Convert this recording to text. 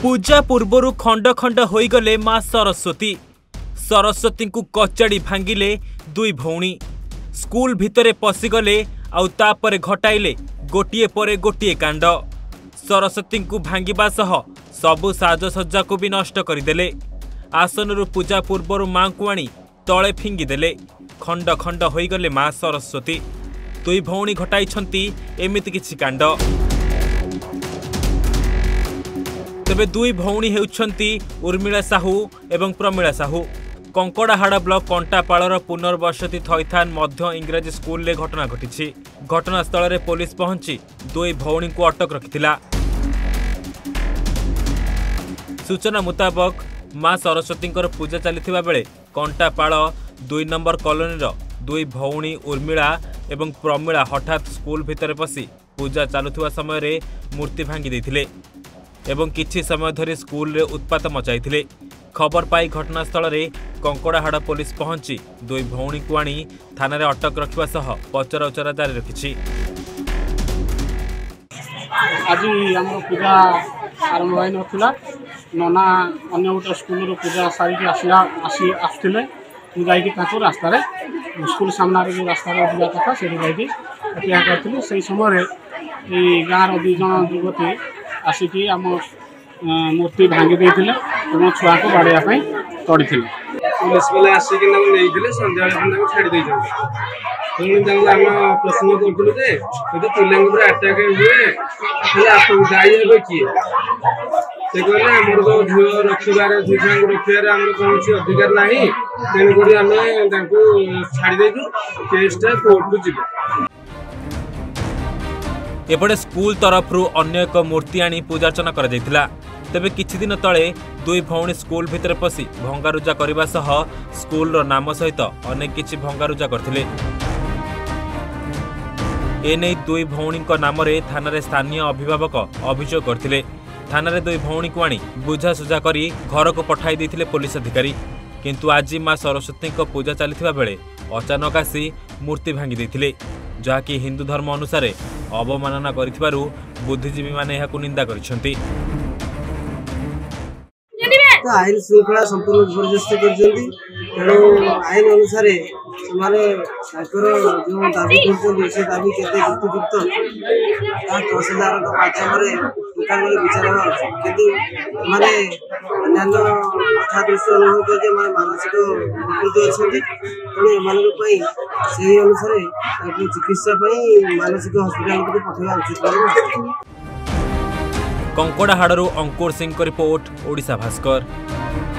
पूजा पूर्वर खंड खंड होईगले मां सरस्वती। सरस्वती को कचाड़ी भांगिले दुई भौणी। स्कूल भितरे पशिगले आउ तापरे घटाइले गोटिए परे गोटिए कांड। सरस्वती को भांगिबा सह सबु साजसज्जा को भी नष्ट करदेले। आसनरु पूजा पूर्वर मां को आनी तले फिंगिदेले। खंड खंड होईगले मां सरस्वती। दुई भौणी घटाइछंती एमिति किछि कांड। तेबे दुई भौणी हेउछंती उर्मिला साहू एवं प्रमिला साहू। कंकड़ाहाड़ ब्लॉक कंटापाड़र पुनर्वसति थैथान मध्य इंग्राजी स्कूल रे घटना घटी। घटनास्थल रे पुलिस पहुंची दुई भौणी को अटक रखिथिला। सूचना मुताबक मां सरस्वती पूजा चली बेले कंटापाड़ 2 नंबर कॉलोनी दुई भौणी उर्मिला एवं प्रमिला हठात स्कूल भितर पशि पूजा चलुवा समय रे मूर्ति भांगी देथिले एवं किछि समय धरी स्कूल रे उत्पात मचाइथिले। खबर पाई घटनास्थल रे कंकड़ाहाड़ पुलिस पहुंची दुई भौणी को आनी थाना रे अटक रखिबा सह पचराउचरा जारी रखिछि। आज हमर पूजा आरंभ होई नथिला। नना अन्य गोटे स्कूल रो पूजा सारी आसथिले। मु जाई ताको रास्ता रे स्कूल सामना रे रास्ता रे पूजा कथा से जाई अपेक्षा करथिलु। सेही समय रे ए गाँव रो 2 जन युवती आसिकी आम मूर्ति भांगी देथिले एवं छुआ को बाड़िया तड़ी। पुलिस वाले आसिक सन्ध्या छाड़ी दे प्रश्न करूँ पिला आटाक हुए दायी हे किए से कहले आमर तो झील रखार झी छुआ रखार आम कौन अधिकार ना तेणुक आम छाड़ी केसटा कोर्ट को जीव। एपटे स्कूल तरफ अन्य एक मूर्ति आनी पूजार्चना कर तेबे किछि दिन तले दुई भौणी स्कूल भितर पशि भंगारुजा करने सह स्कूल रो नाम सहित अनेक किछि भंगारुजा करथिले। एने दुई भौणी नाम रे थाना रे स्थानीय अभिभावक अभियोग करथिले। थाना रे दुई भौणी को आनी बुझासुझा करी घर को पठाई देथिले पुलिस अधिकारी। किंतु आज मां सरस्वती को पूजा चलिथिबा बेले अचानक आसी मूर्ति भांगी देथिले, जहाँकि हिंदू धर्म अनुसार अवमानना करिथिबारु बुद्धिजीवी माने एहाकु निंदा करिसेंती। आईन श्रृंखला संपूर्ण विपर्यस्त करछंती। तेणु आईन अनुसार माने जो दाबी करछंती से दाबी केते युक्तियुक्त तहसीलदार माध्यम विचार किंतु माने अन्य छात्र माने मानसिक विकृत अच्छे तेणु एम अनुसार चिकित्सा मानसिक हस्पिटाल को पठेवा उचित। कंकड़ाहाड़ू अंकुर सिंह रिपोर्ट, ओडिशा भास्कर।